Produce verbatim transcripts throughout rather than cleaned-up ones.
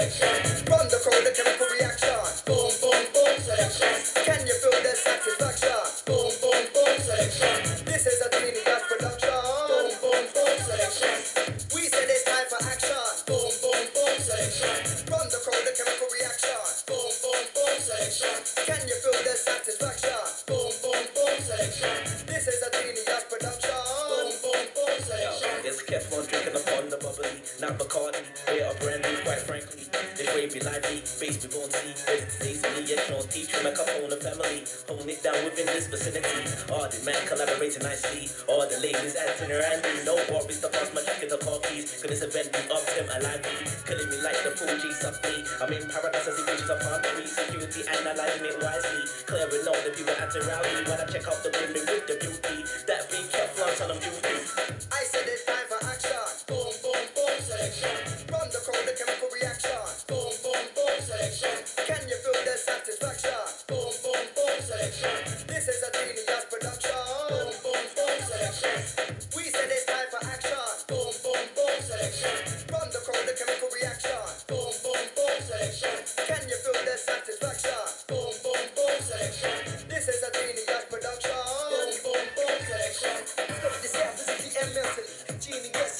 Run the crowd, the chemical reaction. Boom, boom, boom, selection. Can you feel the satisfaction? Boom, boom, boom, selection. This is a genius production. Boom, boom, boom, selection. We said it's time for action. Boom, boom, boom, selection. Run the crowd, the chemical reaction. Boom, boom, boom, selection. Can you feel the satisfaction? Boom, boom, boom, selection. This is a genius production. Boom, boom, boom, selection. It's kept on drinking upon the bubbly, not Bacardi, we're a brand new, quite frankly. This way be lively, base we gon' see, it's easily, it's on teach from a couple on the family, holding it down within this vicinity. All the men collaborating nicely, all the ladies acting randy, no worries to pass my jacket to car keys, cause this event be up them alive, killing me like the Fuji subway. I'm in paradise, I see pictures of palm trees, security analyzing it wisely, clearing all the people acting rowdy, when I check out the women with the beauty, that be kept on on them beauty. I said it's time for action. Boom, boom, boom, selection. Run the crowd, the chemical reaction. Boom, boom, boom, selection. Can you feel the satisfaction? Boom, boom, boom, selection. This is a genius production. Boom, boom, boom, selection. We said it's time for action. Boom, boom, boom, selection. Run the crowd, the chemical reaction. Boom, boom, boom, selection. Can you feel the satisfaction? Boom, boom, boom, selection. This is a genius production. Boom, boom, boom, selection. Stop this out, this is the M Milton. Genius.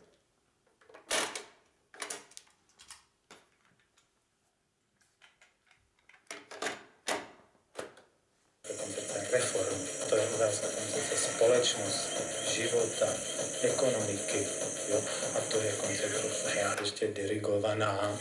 Koncepce reformy, to je otázka koncepce společnosti, života, ekonomiky, jo? A to je koncepce pořád ještě dirigovaná.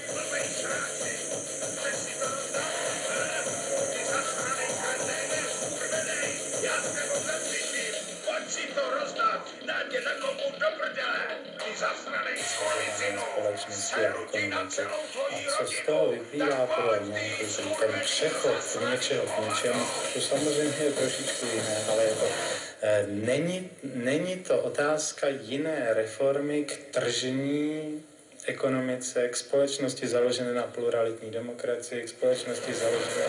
Společnosti a ekonomiky. A co z toho vyplývá pro mě, že ten přechod z něčeho k něčemu, to samozřejmě je trošičku jiné, ale je to, eh, není, není to otázka jiné reformy k tržní ekonomice, k společnosti založené na pluralitní demokracii, k společnosti založené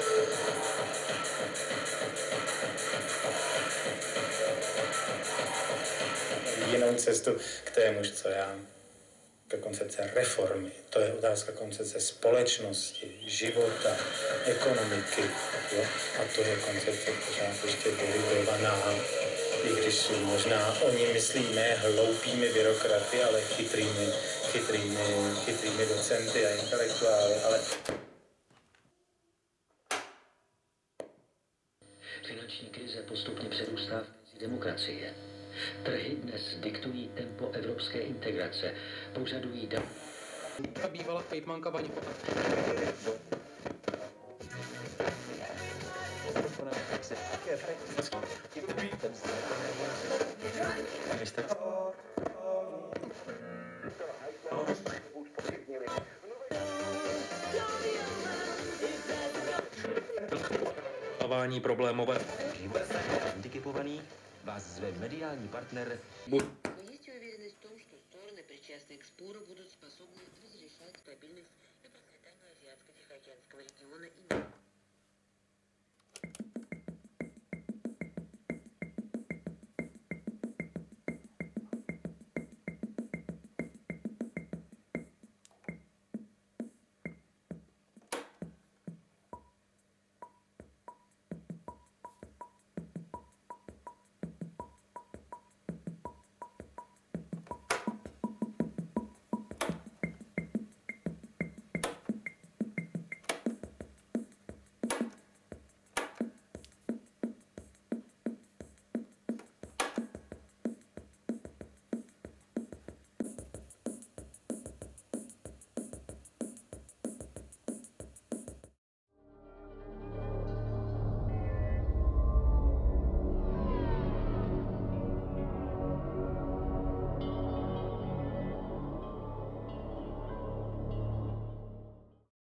jinou cestu k témuž, co já. Ke koncepce reformy. To je otázka koncepce společnosti, života, ekonomiky. Jo? A to je koncepce pořád ještě dirigovaná, i když jsou možná oni myslí ne hloupými byrokraty, ale chytrými, chytrými, chytrými docenty a intelektuály. Ale... Finanční krize postupně přerůstá v demokracie. Trhy dnes diktují tempo evropské integrace, požadují dal... Ta bývala hejtmanka paní problémové. Handicapovaný vás zve mediální partner. Есть уверенность в том, что стороны, причастные к спору, будут способны разрешать стабильность и процветание Азиатско-Тихоокеанского региона и мира.